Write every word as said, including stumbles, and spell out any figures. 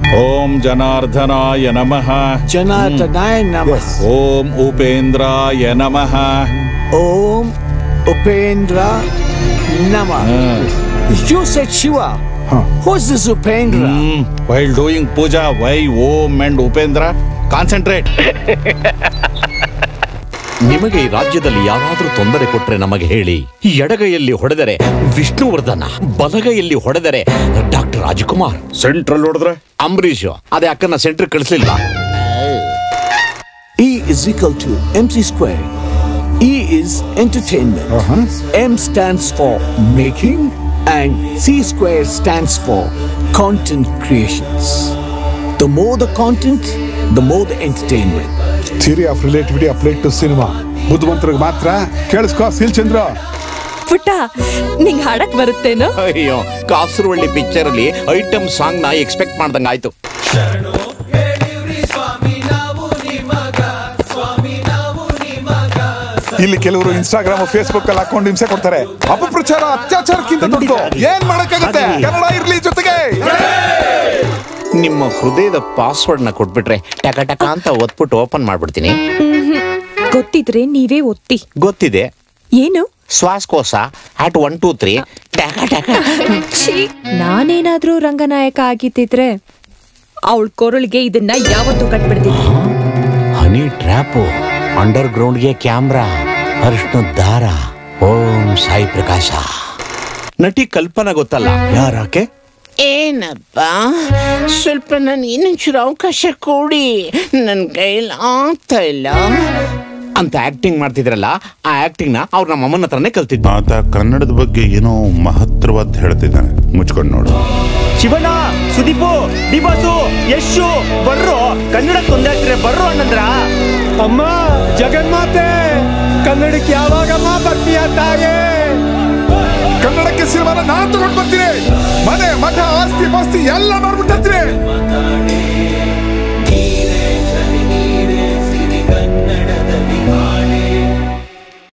ಓಂ ಜನಾರ್ದನಾಯ ನಮಃ. ಜನಾರ್ದನಾಯ ನಮಃ. ಓಂ ಉಪೇಂದ್ರಾಯ ನಮಃ. ಓಂ ಉಪೇಂದ್ರ ನಮಃ. You said Shiva. Huh. Who's this Upendra? Mm, while doing puja, why Om and Upendra? Concentrate. ನಿಮಗೆ ಈ ರಾಜ್ಯದಲ್ಲಿ ಯಾರಾದ್ರೂ ತೊಂದರೆ ಕೊಟ್ರೆ ನಮಗೆ ಹೇಳಿ. ಎಡಗೈಯಲ್ಲಿ ಹೊಡೆದರೆ ವಿಷ್ಣುವರ್ಧನ, ಬಲಗೈಯಲ್ಲಿ ಹೊಡೆದರೆ ಡಾಕ್ಟರ್ ರಾಜಕುಮಾರ್, ಸೆಂಟ್ರಲ್ ಹೊಡೆದ್ರೆ ಅಂಬರೀಷ್. ಅದೇ ಅಕ್ಕನ ಸೆಂಟ್ರ್ ಕಳಿಸ್ಲಿಲ್ಲ. E is equal to M C square. E is entertainment. Uh-huh. M stands for making and C square stands for content creations. The more the content, the more the entertainment. Theory of relativity applied to cinema. ಬುದ್ಧಿವಂತರಿಗೆ ಮಾತ್ರ ಕೇಳಿಸ್ಕೋ ಸಿಲ್ ಚಂದ್ರ. ಪುಟ್ಟ ನಿಂಗೆ ಹಾಡಕ್ ಬರುತ್ತೇನೋ? ಅಯ್ಯೋ, ಕಾಸರವಳ್ಳಿ ಪಿಕ್ಚರ್ ಅಲ್ಲಿ ಐಟಮ್ ಸಾಂಗ್ ನಾ ಎಕ್ಸ್ಪೆಕ್ಟ್ ಮಾಡ್ದಂಗ ಆಯ್ತು. ಇಲ್ಲಿ ಕೆಲವರು ಇನ್ಸ್ಟಾಗ್ರಾಮ್ ಫೇಸ್ಬುಕ್ ಅಲ್ಲಿ ಅಕೌಂಟ್ ಹಿಂಸೆ ಕೊಡ್ತಾರೆ. ಅಪಪ್ರಚಾರ ಅತ್ಯಾಚಾರಕ್ಕಿಂತ ದೊಡ್ಡದು ಏನ್ ಮಾಡಕ್ಕಾಗತ್ತೆ? ಕನ್ನಡ ಇರ್ಲಿ ಜೊತೆಗೆ. ನಿಮ್ಮ ಹೃದಯದ ಪಾಸ್ವರ್ಡ್ ನ ಕೊಟ್ಬಿಟ್ರೆ ಟಕ ಟಕ ಅಂತ ಒತ್ಬಿಟ್ಟು ಓಪನ್ ಮಾಡ್ಬಿಡ್ತೀನಿ. ಗೊತ್ತಿದ್ರೆ ನೀವೇ ಒತ್ತಿ. ಗೊತ್ತಿದೆ. ಏನು? ಶ್ವಾಸಕೋಶ ಅಟ್ ಒನ್ ಟೂ ತ್ರೀ ಟಕ ಟಕ. ನಾನೇನಾದ್ರೂ ರಂಗನಾಯಕ ಆಗಿದ್ದಿದ್ರೆ ಅವಳ ಕೊರಳಿಗೆ ಇದನ್ನ ಯಾವತ್ತೂ ಕಟ್ಬಿಡ್ತೀನಿ. ಹನಿ ಟ್ರ್ಯಾಪು, ಅಂಡರ್ ಗ್ರೌಂಡ್ಗೆ ಕ್ಯಾಮ್ರಾ, ಅರ್ಶನ ದಾರ. ಓಂ ಸಾಯಿ ಪ್ರಕಾಶ. ನಟಿ ಕಲ್ಪನಾ ಗೊತ್ತಲ್ಲ? ಯಾರಾಕೆ? ಏನಪ್ಪ, ಸ್ವಲ್ಪ ನಾನು ಇನ್ನೊಂಚೂರು ಅವಕಾಶ ಕೊಡಿ, ನನ್ನ ಕೈಲಿ ಆಗ್ತಾ ಇಲ್ಲ ಅಂತ ಆಕ್ಟಿಂಗ್ ಮಾಡ್ತಿದ್ರಲ್ಲ, ಆ ಆಕ್ಟಿಂಗ್ ನ ಅವ್ರು ನಮ್ಮ ಅಮ್ಮನ ಹತ್ರನೇ ಕಲ್ತಿದ್ದ. ಆತ ಕನ್ನಡದ ಬಗ್ಗೆ ಏನೋ ಮಹತ್ತರವಾದ ಹೇಳ್ತಿದ್ದಾನೆ, ಮುಚ್ಕೊಂಡು ನೋಡು. ಶಿವಣ್ಣ, ಸುದೀಪು, ದಿಬಾಸು, ಯಶು ಬರ್ರೋ, ಕನ್ನಡ ತೊಂದರೆ ಆಗ್ತಿದ್ರೆ ಬರ್ರೋ ಅನ್ನಂದ್ರ. ಅಮ್ಮ ಜಗನ್ಮಾತೆ, ಕನ್ನಡಕ್ಕೆ ಯಾವಾಗಮ್ಮ ಬರ್ತೀಯ ತಾಯೇ? ಕನ್ನಡಕ್ಕೆ ಸಿನಿಮಾನ ನಾನು ತಗೊಂಡು ಬರ್ತೀನಿ. ಮನೆ ಮಠ ಆಸ್ತಿ ಪಾಸ್ತಿ ಎಲ್ಲ ಮಾಡ್ಬಿಟ್ಟಿರ್ತೀನಿ.